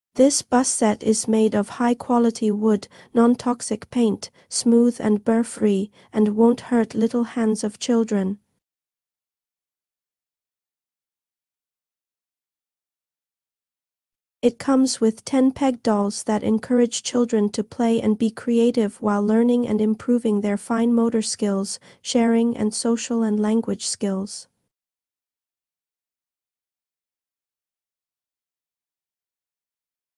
This bus set is made of high-quality wood, non-toxic paint, smooth and burr-free, and won't hurt little hands of children. It comes with 10 peg dolls that encourage children to play and be creative while learning and improving their fine motor skills, sharing and social and language skills.